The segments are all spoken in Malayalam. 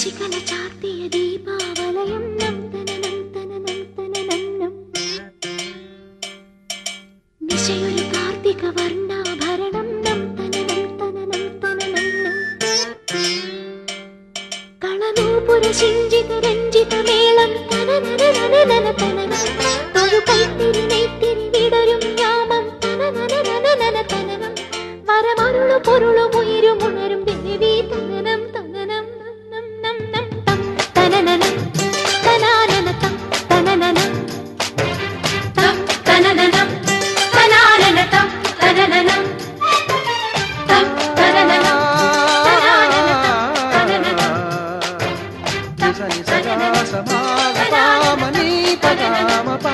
ശശികല ചാർത്തിയ ദീപാവലയം നം തനനം തനനം തനനം നിശയൊരു കാർത്തിക വർണ്ണാഭരണം നം തനനം തനനം തനനം കളനൂപുര ശിഞ്ചിത രഞ്ജിത മേളം തനനനനനനന തനനം തൊഴു കൈത്തിരി നെയ്ത്തിരി വിടരും യാമം തനനനനനന തനനം വരമരുളു പൊരുളും ഉയരും ഉണരും ദേവി തനനം തനനം നം നം നം തം തനനനം തനാനന തം തനനനം തം തനനനം തനാനന തം തനനനം തം തനനനം തനാനന തം തനനനം സനി സദാ സമാഗമനി പദമപ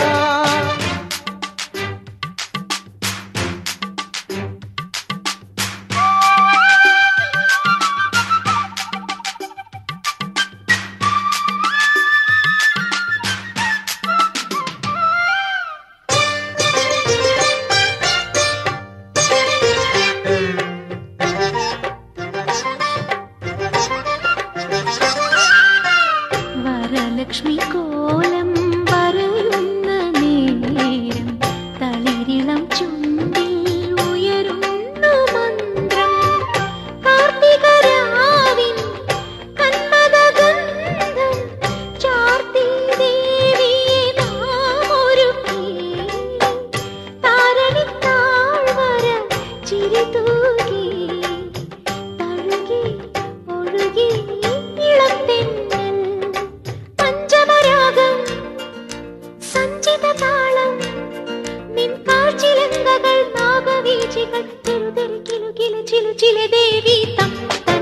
വരലക്ഷ്മി കോലം പറയുന്ന നേരം തളിരിളം ചുണ്ടിൽ ഉയരുന്നു മന്ത്രം കാർത്തികരാവിൻ കന്മദഗന്ധം ചാർത്തി ദേവിയെ നാം ഒരുക്കി താരണിത്താഴ്വര ചിരിതൂകി തഴുകി ഒഴുകി ഇളത്തെന്നൽ പഞ്ചമരാഗം സഞ്ചിതതാളം നിൻ കാഴ്ചിലങ്കകൾ നാഗവീചികൾ തെരുതെരു കിലു കില ചിലു ചില ദേവി തം